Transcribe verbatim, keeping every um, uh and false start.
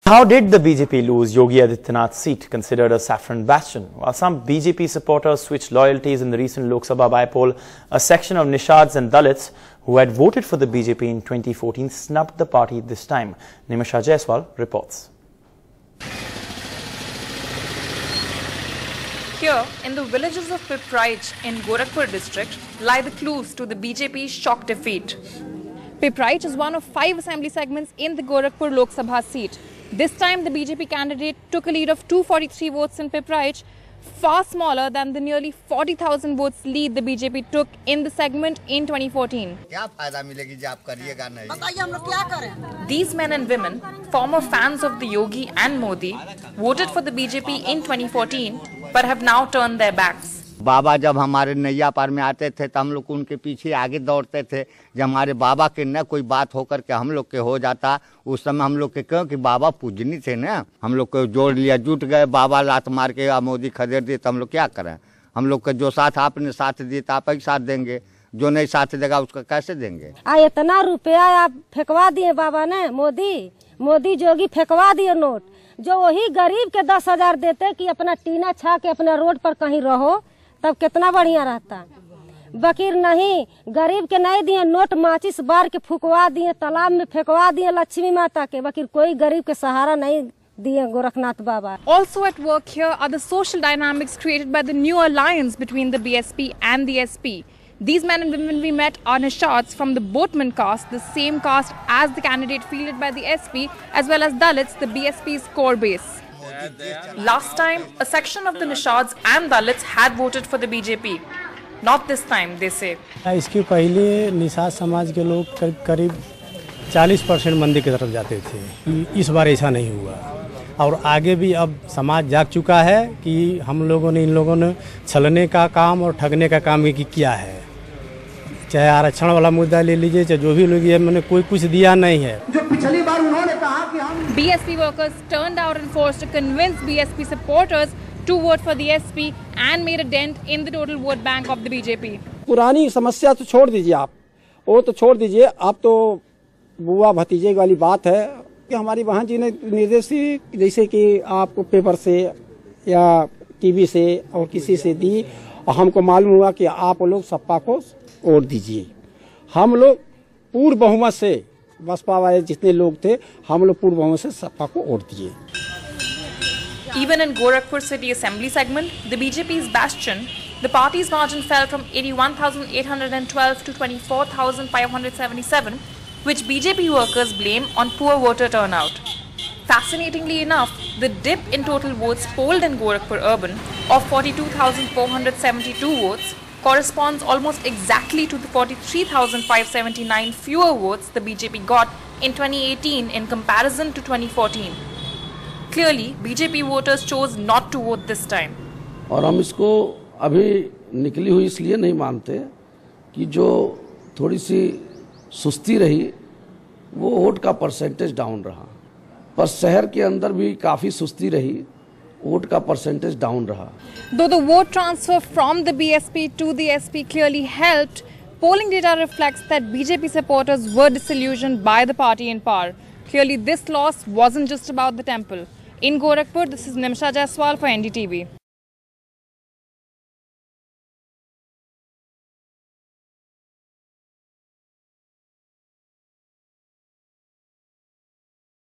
How did the B J P lose Yogi Adityanath's seat, considered a saffron bastion? While some B J P supporters switched loyalties in the recent Lok Sabha bypoll, a section of Nishads and Dalits who had voted for the B J P in twenty fourteen snubbed the party this time. Nimisha Jaiswal reports. Here, in the villages of Pipraich in Gorakhpur district, lie the clues to the B J P's shock defeat. Pipraich is one of five assembly segments in the Gorakhpur Lok Sabha seat. This time, the B J P candidate took a lead of two hundred forty-three votes in Pipraich, far smaller than the nearly forty thousand votes lead the B J P took in the segment in twenty fourteen. These men and women, former fans of the Yogi and Modi, voted for the B J P in twenty fourteen, but have now turned their backs. बाबा जब हमारे नैया पार में आते थे तो हम लोग उनके पीछे आगे दौड़ते थे। जब हमारे बाबा के न कोई बात होकर के हम लोग के हो जाता, उस समय हम लोग के क्यों कि बाबा पूजनी थे ना, हम लोग को जोड़ लिया, जुट गए, बाबा लात मार के मोदी खदेड़ दिए तो हम लोग क्या करें? हम लोग का जो साथ आपने साथ दिए तो आप ही साथ देंगे, जो नहीं साथ देगा उसका कैसे देंगे? आ इतना रुपया आप फेंकवा दिए बाबा ने, मोदी मोदी जोगी फेंकवा दिए नोट, जो वही गरीब के दस हजार देते कि अपना टीना छा के अपना रोड पर कहीं रहो, तब कितना बढ़िया रहता। बकीर नहीं, गरीब के नहीं दिए नोट, माचिस बार के फुकवा दिए, तालाब में फेंकवा दिए लक्ष्मी माता के, बकीर कोई गरीब के सहारा नहीं दिए गोरखनाथ बाबा। Also at work here are the social dynamics created by the new alliance between the B S P and the S P. These men and women we met are Nishads from the boatman caste, the same caste as the candidate fielded by the S P, as well as Dalits, the B S P's core base. Last time, a section of the Nishads and Dalits had voted for the B J P. Not this time, they say. इसके पहले निषाद समाज के लोग करीब करीब चालीस percent मंदिर की तरफ जाते थे। इस बार ऐसा नहीं हुआ और आगे भी अब समाज जाग चुका है कि हम लोगों ने इन लोगों ने छलने का काम और ठगने का काम किया है। चाहे आरक्षण वाला मुद्दा ले लीजिए, चाहे जो भी लोग, ये मैंने कोई कुछ दिया नहीं है। जो पिछली बार उन्होंने कहा कि हम B S P workers turned out in force to convince B S P supporters to vote for the S P and made a dent in the total vote bank of the B J P. पुरानी समस्या तो छोड़ दीजिए आप, वो तो छोड़ दीजिए, अब तो बुआ भतीजे वाली बात है कि हमारी बहन जी ने निर्देश दी, जैसे कि आपको पेपर से या टीवी से और किसी से दी, और हमको मालूम हुआ कि आप लोग सपा को वोट दीजिए। हम लोग पूर्ण बहुमत से, बसपा वाले जितने लोग थे, हम लोग पूर्ण बहुमत से सपा को वोट दिए। Even in Gorakhpur City Assembly segment, the B J P's bastion, the party's margin fell from eighty-one thousand eight hundred twelve to twenty-four thousand five hundred seventy-seven, which B J P workers blame on poor voter turnout. Fascinatingly enough, the dip in total votes polled in Gorakhpur urban of forty-two thousand four hundred seventy-two votes corresponds almost exactly to the forty-three thousand five hundred seventy-nine fewer votes the B J P got in twenty eighteen in comparison to twenty fourteen. Clearly, B J P voters chose not to vote this time. और हम इसको अभी निकली हुई इसलिए नहीं मानते कि जो थोड़ी सी सुस्ती रही, वो वोट का परसेंटेज डाउन रहा, पर शहर के अंदर भी काफ़ी सुस्ती रही, वोट का परसेंटेज डाउन रहा। Though the vote transfer from the B S P to the S P clearly helped, polling data reflects that B J P supporters were disillusioned by the party in power. Clearly, this loss wasn't just about the temple. In Gorakhpur, this is Nimisha Jaiswal for N D T V.